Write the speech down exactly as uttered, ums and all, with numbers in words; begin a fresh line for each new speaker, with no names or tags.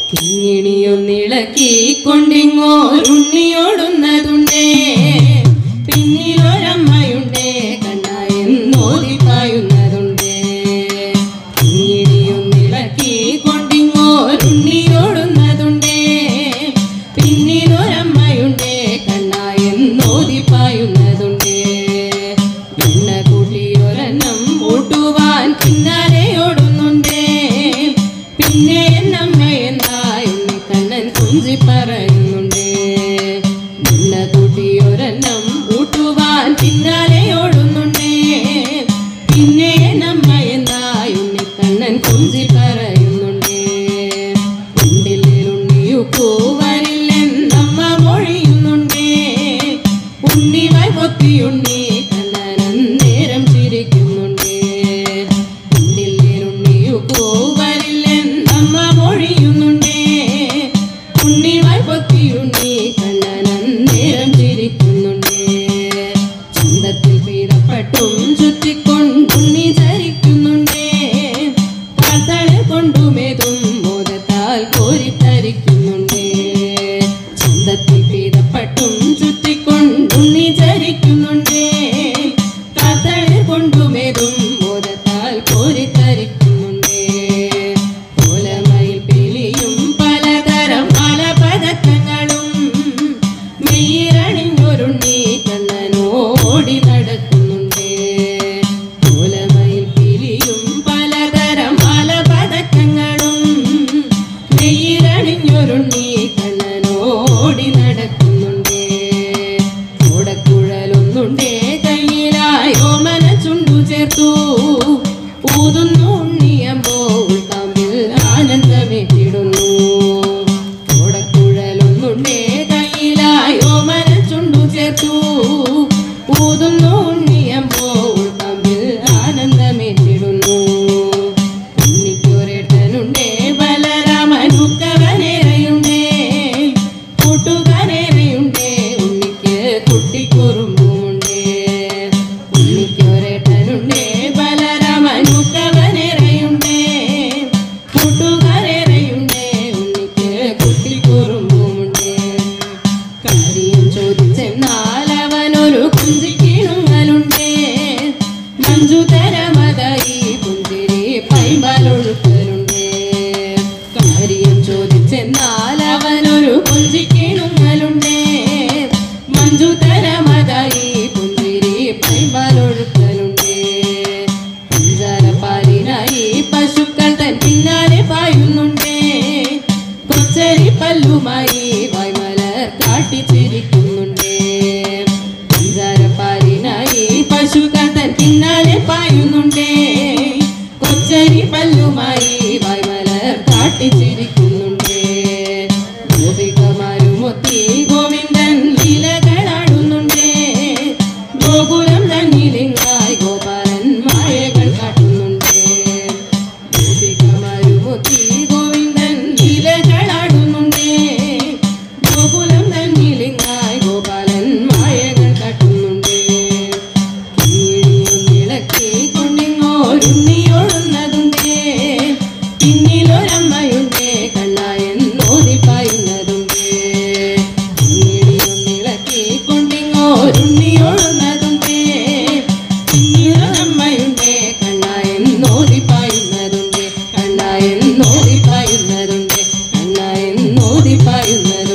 കിങ്ങിണിയൊന്നിളക്കിക്കൊണ്ടിങ്ങോരുണ്ണിയോടുന്നതുണ്ടേ പിന്നിലൊരമ്മയുണ്ടേ കണ്ണായെന്നോതി പായുന്നതുണ്ടേ കിങ്ങിണിയൊന്നിളക്കിക്കൊണ്ടിങ്ങോരുണ്ണിയോടുന്നതുണ്ടേ പിന്നിലൊരമ്മയുണ്ടേ കണ്ണായെന്നോതി പായുന്നതുണ്ടേ എണ്ണ കൂട്ടിയൊരെണ്ണം ഊട്ടുവാൻ പിന്നാലെയോടുന്നുണ്ടേ പിന്നെ എന്നമ്മയെന്നായി കണ്ണൻ കുഞ്ചി പറയുന്നുണ്ടേ എണ്ണ കൂട്ടിയൊരെണ്ണം ഊട്ടുവാൻ പിന്നാലെയോടുന്നുണ്ടേ പിന്നെ എന്നമ്മയെന്നായി കണ്ണൻ കുഞ്ചി പറയുന്നുണ്ടേ ഉണ്ടിലുണ്ണിയുക്കൂവരില്ലെന്നമ്മ മൊഴിയുന്നുണ്ടേ ഉണ്ണിവായി പൊത്തിയുണ്ണി കണ്ണൻ നേരം ചിരിക്കുന്നുണ്ടേ ഉണ്ടിലുണ്ണിയുക്കൂവരില്ലെന്നമ്മ മൊഴിയുന്നുണ്ടേ ഉണ്ണിവായി പൊത്തിയുണ്ണി കണ്ണൻ നേരം ചിരിക്കുന്നുണ്ടേ ചന്തത്തിൽ പീതപ്പട്ടും ചുറ്റിക്കൊണ്ടുണ്ണി ചരിക്കുന്നുണ്ടേ കാത്തളെ കൊണ്ടുമേതും മോദത്താൽ കോരിത്തരിക്കുന്നുണ്ടേ ചന്തത്തിൽ പീതപ്പട്ടും ചുറ്റിക്കൊണ്ടുണ്ണി ചരിക്കുന്നുണ്ടേ കാത്തളെ കൊണ്ടുമേതും മോദത്താൽ കോരിത്തരിക്കുന്നുണ്ടേ കോലമയിൽ പിലിയും പലതരം മാലപതക്കങ്ങളും മെയ്യിലണിഞ്ഞൊരുണ്ണി കണ്ണനോടി നടക്കുന്നുണ്ടേ കോലമയിൽ പിലിയും പലതരം മാലപതക്കങ്ങളും മെയ്യിലണിഞ്ഞൊരുണ്ണി കണ്ണനോടി നടക്കുന്നുണ്ടേ ഓടക്കുഴലൊന്നുണ്ടേ കയ്യിലായോ മനച്ചുണ്ടു ചേർത്തു ഊതുന്നു ഉണ്ണിയമ്പോൾ തമ്മിൽ ആനന്ദമേറ്റിടുന്നു ഓടക്കുഴലൊന്നുണ്ടേ കയ്യിലായോ മനച്ചുണ്ടു ചേർത്തു ഊതുന്നു ഉണ്ണിയമ്പോൾ തമ്മിൽ ആനന്ദമേറ്റിടുന്നു ഉണ്ണിക്കൊരേട്ടനുണ്ടേ ബലരാമനുക്കവനേറെയുണ്ടേ കൂട്ടുകാരേറെയുണ്ടേ ഉണ്ണിക്ക് കുട്ടിക്കുറുമ്പുമുണ്ടേ ഉണ്ണിക്കൊരേട്ടനുണ്ടേ ബലരാമനുക്കവനേറെയുണ്ടേ കൂട്ടുകാരേറെയുണ്ടേ ഉണ്ണിക്ക് കുട്ടിക്കുറുമ്പുമുണ്ടേ കാര്യം ചോദിച്ചെന്നാൽ അവനൊരു കുഞ്ചിക്കിണുങ്ങലുണ്ടേ മഞ്ജുതരമതായി പുഞ്ചിരി പൈമ്പാലൊഴുക്കലുണ്ടേ കാര്യം ചോദിച്ചെന്നാൽ അവനൊരു കുഞ്ചിക്കിണുങ്ങലുണ്ടേ മഞ്ജുതരമതായി പുഞ്ചിരി പൈമ്പാലൊഴുക്കലുണ്ടേ പഞ്ചാരപ്പാലിനായി പശുക്കൾ തൻ പിന്നാലെ പായുന്നുണ്ടേ കൊച്ചരി പല്ലുമായി വായ്മലർ കാട്ടിച്ചിരിക്കുന്നുണ്ടേ പഞ്ചാരപ്പാലിനായി പശുക്കൾ തൻ പിന്നാലെ പായുന്നുണ്ടേ കൊച്ചരി പല്ലുമായി വായ്മലർ കാട്ടിച്ചിരിക്കുന്നുണ്ടേ ഗോപികമാരുമൊത്തി ഗോവിന്ദൻ ലീലകളാടുന്നുണ്ടേ ഗോകുലം തന്നിലിങ്ങായി ഗോപാലൻ മായകൾ കാട്ടുന്നുണ്ടേ ഗോപികമാരുമൊത്തി ഗോവിന്ദൻ ലീലകളാടുന്നുണ്ടേ ഗോകുലം തന്നിലിങ്ങായി ഗോപാലൻ മായകൾ കാട്ടുന്നുണ്ടേ കിങ്ങിണിയൊന്നിളക്കി കൊണ്ടിങ്ങോരുണ്ണിയോടുന്നതുണ്ടേ പിന്നിലൊരമ്മയുണ്ടേ കണ്ണായെന്നോതി പായുന്നതുണ്ടേ കിങ്ങിണിയൊന്നിളക്കി കൊണ്ടിങ്ങോരുണ്ണിയോടുന്നതുണ്ടേ പിന്നിലൊരമ്മയുണ്ടേ കണ്ണായെന്നോതി പായുന്നതുണ്ടേ കണ്ണായെന്നോതി പായുന്നതുണ്ടേ കണ്ണായെന്നോതി പായുന്നത്